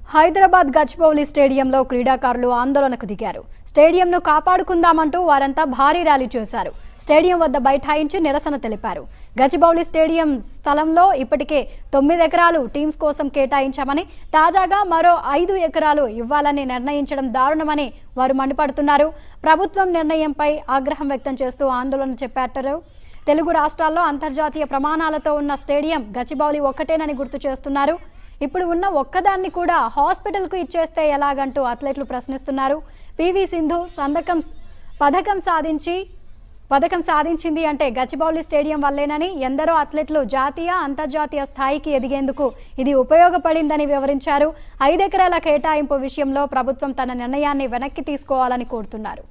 హైదరాబాద్ గచ్చిబౌలి స్టేడియంలో క్రీడాకారులు ఆందోళనకు దిగారు. స్టేడియంను కాపాడుకుందామంటూ వారంతా భారీ ర్యాలీ చేశారు. స్టేడియం వద్ద బైఠాయించి నిరసన తెలిపారు. గచ్చిబౌలి స్టేడియం స్థలంలో ఇప్పటికే 9 ఎకరాలు టీమ్స్ కోసం కేటాయించామని, తాజాగా మరో 5 ఎకరాలు ఇవ్వాలని నిర్ణయించడం దారుణమని వారు మండిపడుతున్నారు. ప్రభుత్వం నిర్ణయంపై ఆగ్రహం వ్యక్తం చేస్తూ ఆందోళన చేపట్టారు. తెలుగు రాష్ట్రాల్లో అంతర్జాతీయ ప్రమాణాలతో ఉన్న స్టేడియం గచ్చిబౌలి ఒక్కటేనని గుర్తు చేస్తున్నారు. ఇప్పుడు ఉన్న ఒక్కదాన్ని కూడా హాస్పిటల్కు ఇచ్చేస్తే ఎలాగంటూ అథ్లెట్లు ప్రశ్నిస్తున్నారు. పివి సింధు పథకం సాధించింది అంటే గచ్చిబౌలి స్టేడియం వల్లేనని, ఎందరో అథ్లెట్లు జాతీయ అంతర్జాతీయ స్థాయికి ఎదిగేందుకు ఇది ఉపయోగపడిందని వివరించారు. 5 ఎకరాల కేటాయింపు విషయంలో ప్రభుత్వం తన నిర్ణయాన్ని వెనక్కి తీసుకోవాలని కోరుతున్నారు.